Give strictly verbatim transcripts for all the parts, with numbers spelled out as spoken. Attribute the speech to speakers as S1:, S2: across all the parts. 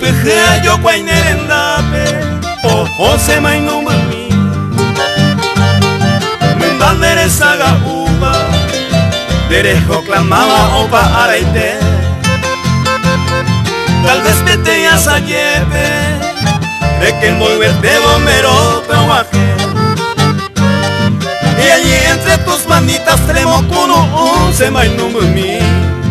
S1: Upejea yo guainerendape, o José Maino mami. Mindandere saga uva, derejo clamaba opa araite. Tal vez vete ya sa lleve, de que muy verte bomero pehuaje. Y allí entre tus manitas tremo cuno once Maino mami.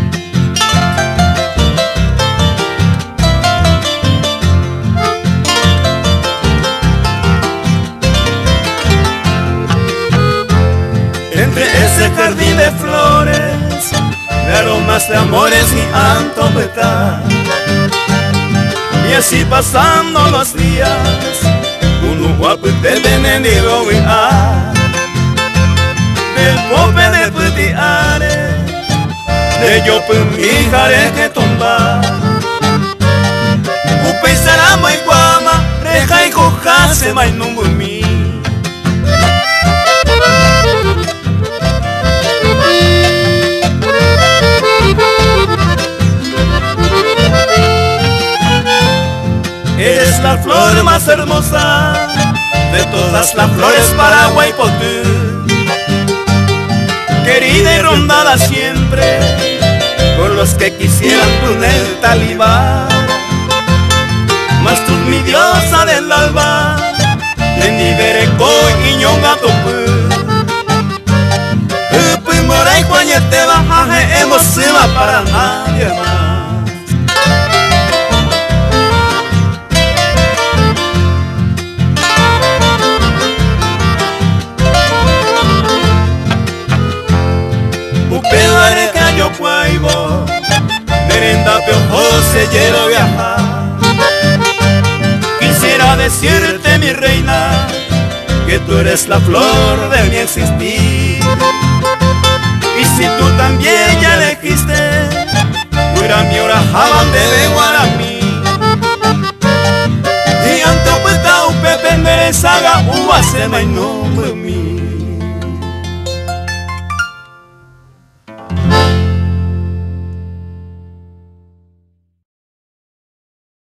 S1: Entre ese jardín de flores, de aromas de amores y antopeta. Y así pasando los días, uno guapo te venendido y a del pope de putiare, de yo mi jare que tomba. Upe sarama y guama, reja y cojase Maino mami. Eres la flor más hermosa de todas las flores Paraguay Potú, querida y rondada siempre por los que quisieran tu el talibán. Mas tú mi diosa del alba, de Nibereco y Ñongatopú. Upi moray cuañete bajaje hemos sido para nadie más. Upedare cayo cuaibo, merenda peojo se lleno viajar. Quisiera decirte mi reina, que tú eres la flor de mi existir. Y si tú también ya elegiste, fuera mi hora jaban de Guaramí. Y ante un upe penderezaga uva se Maino mami.